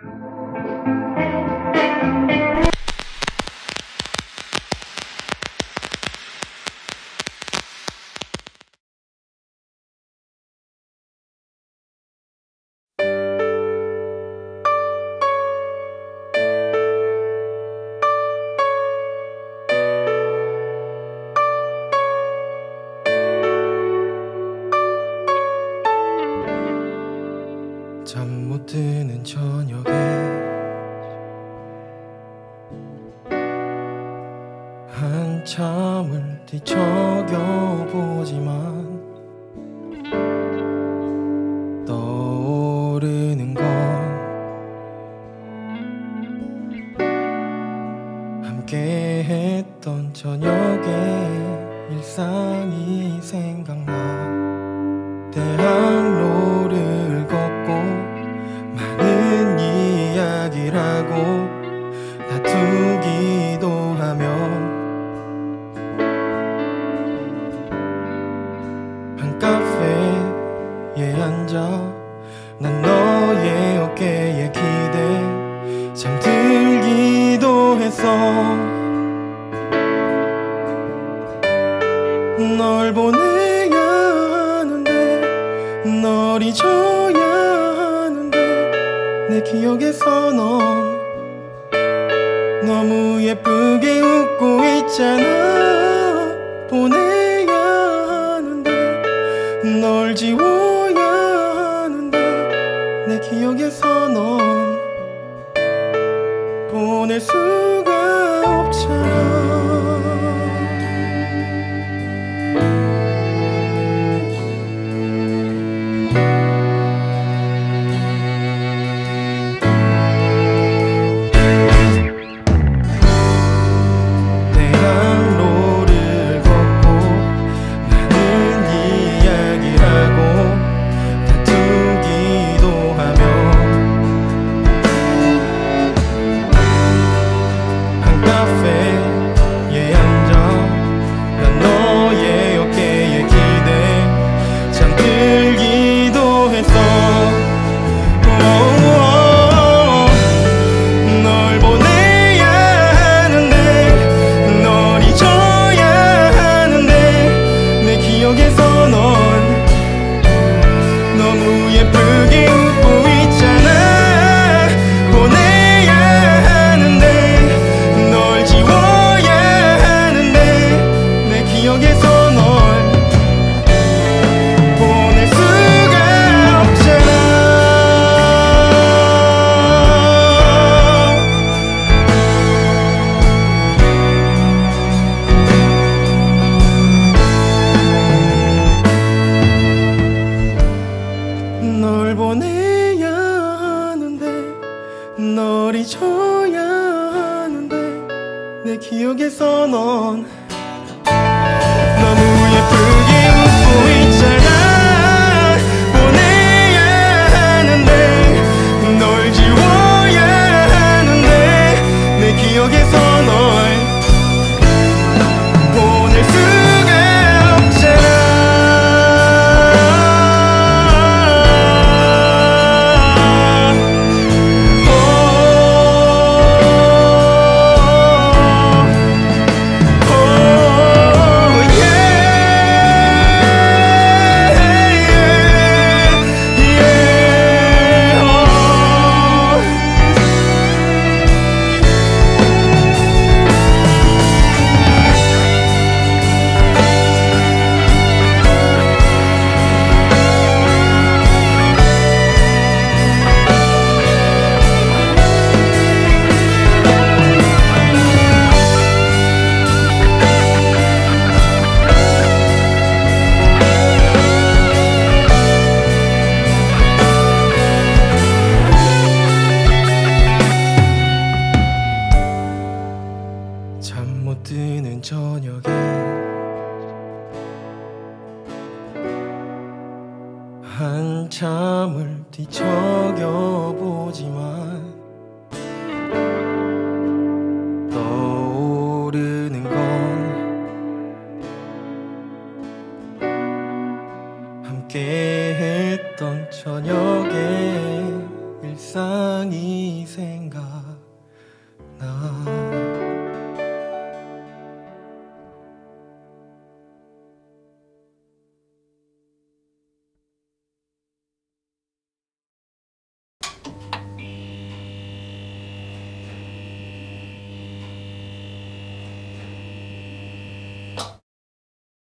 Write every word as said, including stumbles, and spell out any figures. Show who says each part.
Speaker 1: 잠 못 드는 저녁에 한참을 뒤척여보지만 떠오르는 건 함께했던 저녁의 일상이 생각나. 대학로를 걷고 많은 이야기를 하고 다투기도 하며 한 카페에 앉아 난 너의 어깨에 기대 잠들기도 했어. 널 보내야 하는데 널 잊어야 하는데 내 기억에서 넌 너무 예쁘게 웃고 있잖아. 보내야 하는데 널 지워야 하는데 내 기억에서 넌 보낼 수가 없잖아. 널 보내야 하는데 널 잊어야 하는데 내 기억에서 넌 너무 예쁘게 웃고 있잖아. 보내야 하는데 널 지워야 하는데 내 기억에서 널 보낼 수가 없잖아. Oh 많이 생각나.